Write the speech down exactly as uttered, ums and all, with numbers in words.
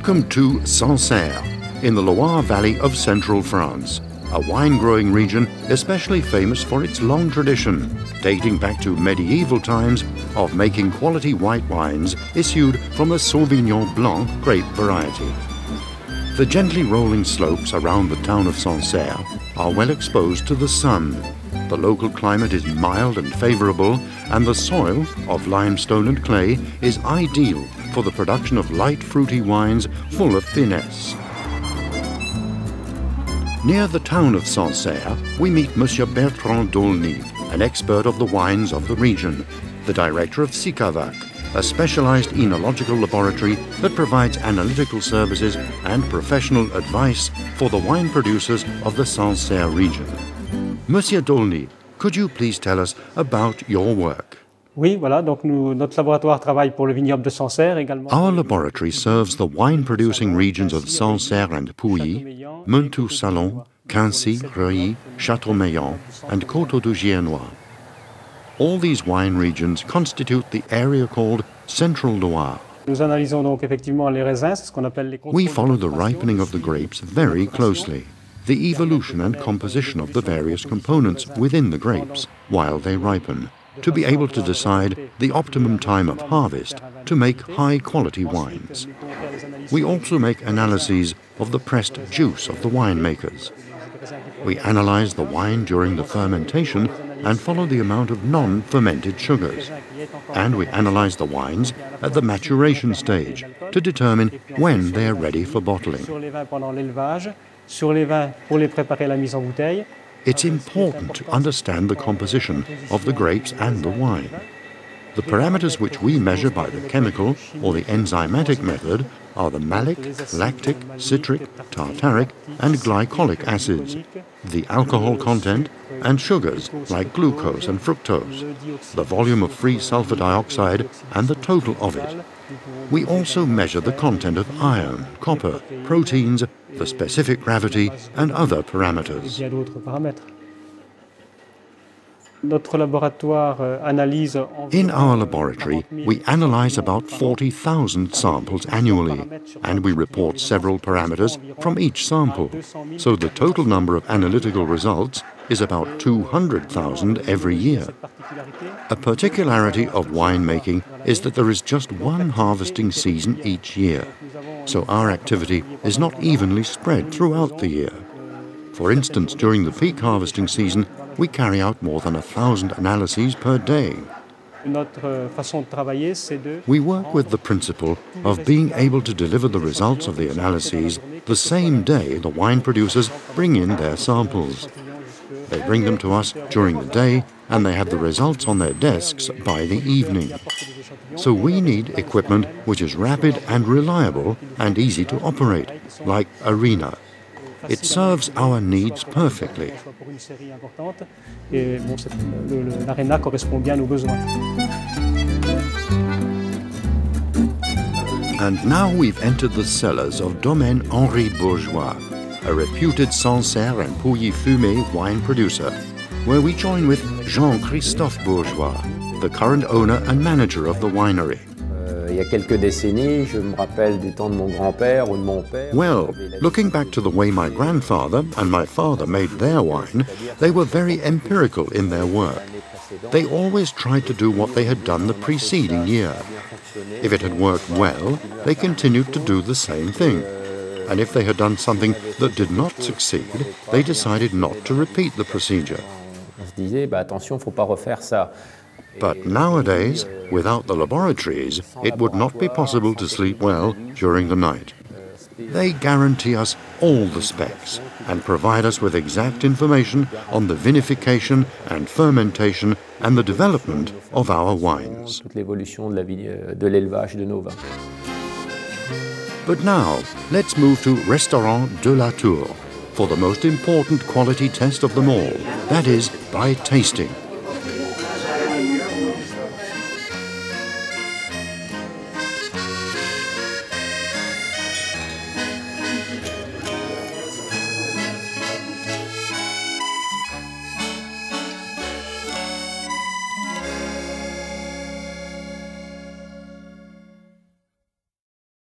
Welcome to Sancerre, in the Loire Valley of central France, a wine-growing region especially famous for its long tradition, dating back to medieval times, of making quality white wines issued from the Sauvignon Blanc grape variety. The gently rolling slopes around the town of Sancerre are well exposed to the sun. The local climate is mild and favorable, and the soil, of limestone and clay, is ideal for the production of light fruity wines full of finesse. Near the town of Sancerre, we meet Monsieur Bertrand d'Aulny, an expert of the wines of the region, the director of Sicavac, a specialized enological laboratory that provides analytical services and professional advice for the wine producers of the Sancerre region. Monsieur d'Aulny, could you please tell us about your work? Oui, voilà, donc nous, notre laboratoire travaille pour le vignoble de Sancerre également. Our laboratory serves the wine-producing regions of Sancerre and Pouilly, Menetou-Salon, Quincy, Reuilly, Châteaumeillan, and Côteau-du-Giennois. All these wine regions constitute the area called Central Loire. Nous analysons donc effectivement les raisins, c'est ce qu'on appelle les We follow the ripening of the grapes very closely, the evolution and composition of the various components within the grapes while they ripen, to be able to decide the optimum time of harvest to make high-quality wines. We also make analyses of the pressed juice of the winemakers. We analyze the wine during the fermentation and follow the amount of non-fermented sugars. And we analyze the wines at the maturation stage to determine when they are ready for bottling. It's important to understand the composition of the grapes and the wine. The parameters which we measure by the chemical or the enzymatic method are the malic, lactic, citric, tartaric, and glycolic acids, the alcohol content, and sugars like glucose and fructose, the volume of free sulfur dioxide, and the total of it. We also measure the content of iron, copper, proteins, the specific gravity, and other parameters. In our laboratory, we analyze about forty thousand samples annually, and we report several parameters from each sample, so the total number of analytical results is about two hundred thousand every year. A particularity of winemaking is that there is just one harvesting season each year, so our activity is not evenly spread throughout the year. For instance, during the peak harvesting season, we carry out more than a thousand analyses per day. We work with the principle of being able to deliver the results of the analyses the same day the wine producers bring in their samples. They bring them to us during the day, and they have the results on their desks by the evening. So we need equipment which is rapid and reliable and easy to operate, like Arena. It serves our needs perfectly. And now we've entered the cellars of Domaine Henri Bourgeois, a reputed Sancerre and Pouilly Fumé wine producer, where we join with Jean-Christophe Bourgeois, the current owner and manager of the winery. Well, looking back to the way my grandfather and my father made their wine, they were very empirical in their work. They always tried to do what they had done the preceding year. If it had worked well, they continued to do the same thing. And if they had done something that did not succeed, they decided not to repeat the procedure. But nowadays, without the laboratories, it would not be possible to sleep well during the night. They guarantee us all the specs and provide us with exact information on the vinification and fermentation and the development of our wines. But now, let's move to Restaurant de la Tour for the most important quality test of them all, that is, by tasting.